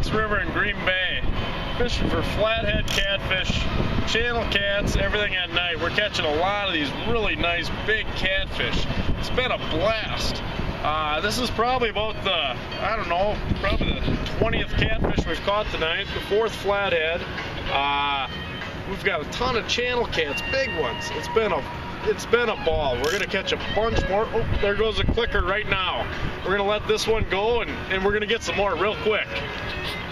Lakes River in Green Bay, fishing for flathead catfish, channel cats, everything at night. We're catching a lot of these really nice big catfish. It's been a blast. This is probably about the, I don't know, probably the 20th catfish we've caught tonight, the 4th flathead. We've got a ton of channel cats, big ones. It's been a ball. We're gonna catch a bunch more. Oh, there goes a clicker right now. We're gonna let this one go and we're gonna get some more real quick.